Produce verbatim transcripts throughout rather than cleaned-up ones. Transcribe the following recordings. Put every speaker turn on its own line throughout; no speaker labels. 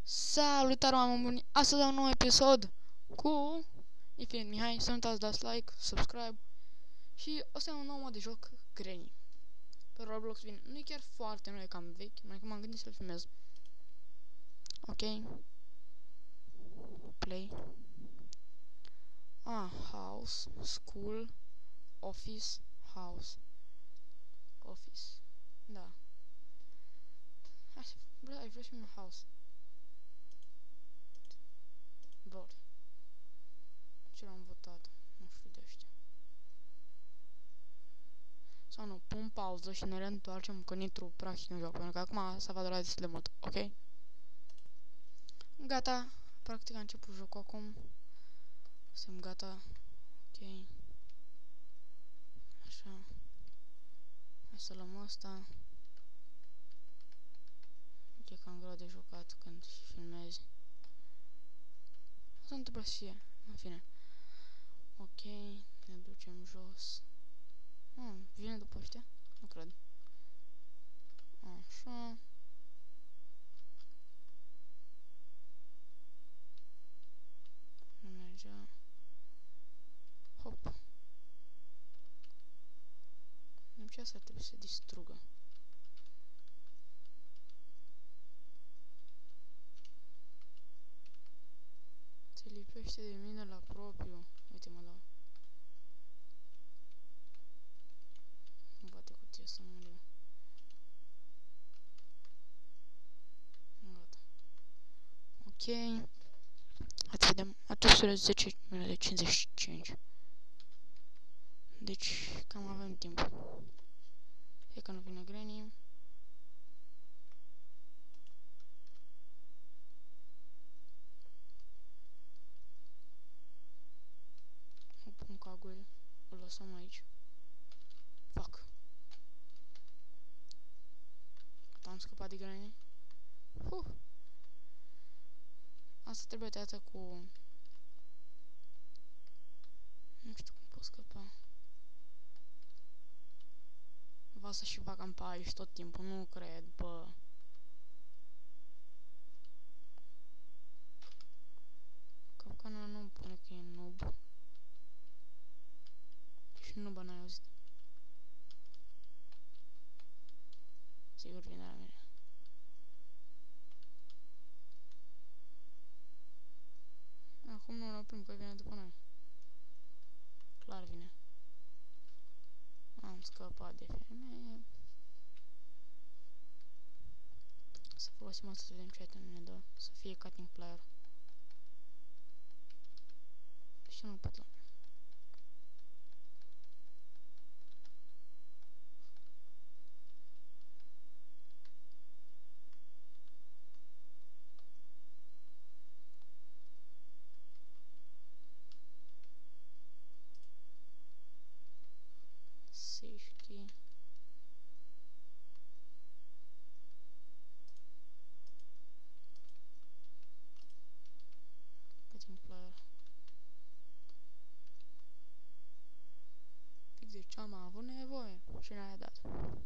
Salutare, oameni buni! Astăzi am un nou episod cu Infinite Mihai. Să nu uitați, dați like, subscribe. Și o să am un nou mod de joc, Granny. Pe Roblox, bine, nu e chiar foarte, nu e cam vechi, mai că m-am gândit să-l filmez. Ok. Play. Ah, house, school, office, house. Office. Da. Hai să, bă, ai vreau să filmăm house. Vote. Ce l-am votat? Nu știu de ăștia. Sau nu, pun pauză și ne reîntoarcem când intru practic în joc, pentru că acum s-a va dura destul de mult, ok? Gata, practic a început jocul acum. Suntem gata, ok. Așa. Hai să luăm asta. E cam greu de jucat când și filmezi. Asta întâmplă să fie, în fine. Ok, ne ducem jos. Hmm, vine după ăștia? Nu cred. Așa. Nu mergea. Hop. Nici asta ar trebui să se distrugă. Se lipește de mine la propriu. Uite, mă dau. Nu bate cutia să muriu. Gata. Ok. Hai să vedem. Atunci zece minute cincizeci și cinci. Deci, cam avem timp. E că nu vine Granny. O pun cagul. O lăsăm aici. Fuck. Am scăpat de Granny. Huh. Asta trebuie tăiată cu... Nu știu cum pot scăpa. Va să și fac pe aici tot timpul, nu cred, bă. Capcana nu îmi pune că e noob. Și noob n-ai auzit. Sigur vine la mine. Acum nu-l oprim că vine după noi. Clar vine. Am scăpat de femeie. Să folosim asta să vedem ce item ne dă. Să fie cutting player. Și nu-l pot lua. Safety. Cutting player. Fix de ce am avut nevoie și ne-a dat.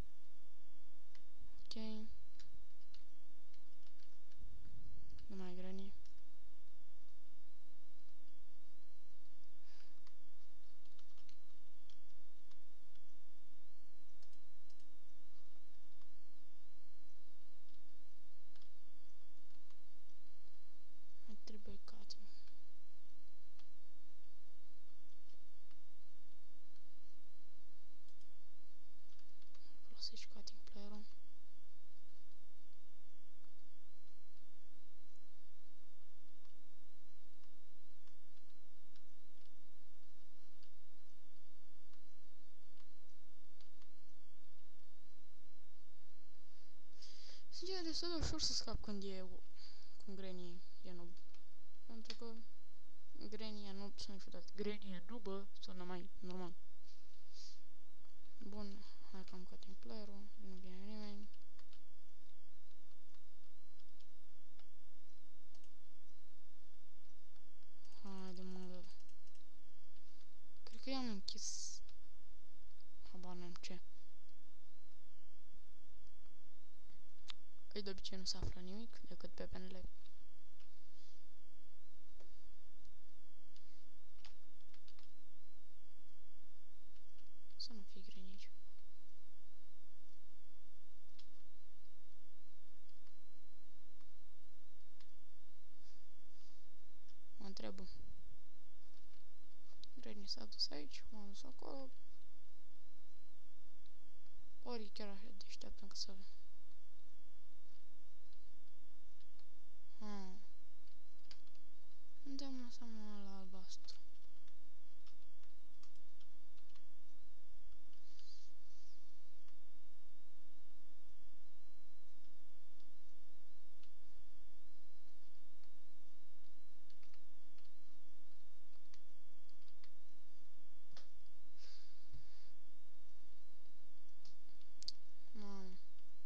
Ok. Nu mai Granny. Mai trebuie cutting. Folosești cutting player-ul. Sincer, e destul de ușor să scap când e când Granny e noob. Pentru că Granny e noob, să nu știu dacă Granny e noobă, sună mai normal. Bun, hai că am cutting player-ul, nu vine nimeni. Haide mă, cred că i-am închis. Habar n-am ce. Ei, de obicei nu se află nimic decât pe penele trebuie. Granny s-a dus aici, m-am dus acolo. Ori chiar așa deșteaptă încât să avem. Hmm. Unde am lăsat mă la albastru? Mamă.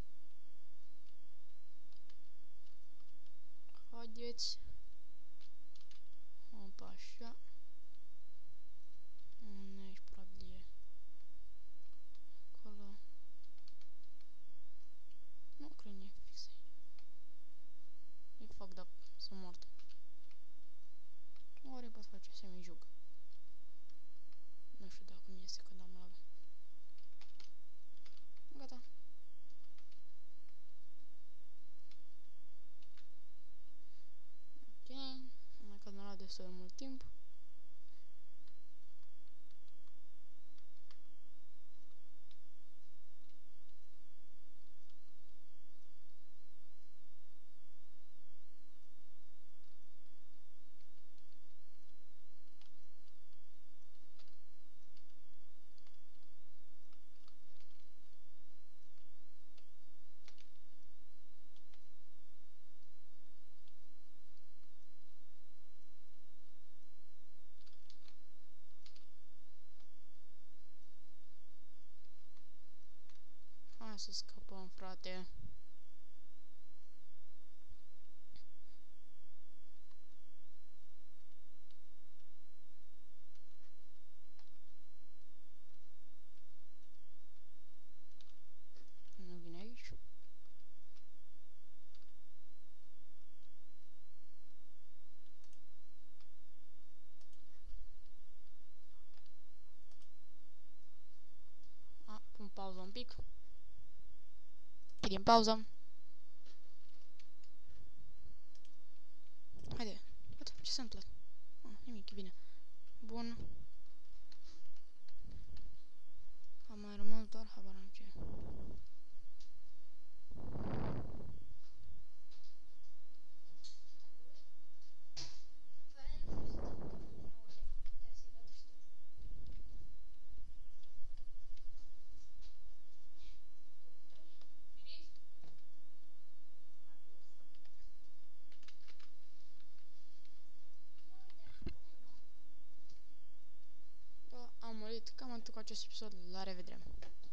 Haideți. Opa, așa. Nu, aici probabil e. Acolo. Nu cred că e fix aici. E fucked up. Sunt mort. Ori pot face semi-jug. Nu știu dacă mi iese când am lag. Gata. Ok. Mai că mi-a luat destul de mult timp. Hai să scăpăm, frate. Nu vine aici. A, pun pauză un pic. Din pauză. Haide. Uite, ce se întâmplă? Ah, nimic, e bine. Bun. Am mai rămas doar habar am ce. Da, am murit. Cam atât cu acest episod. La revedere!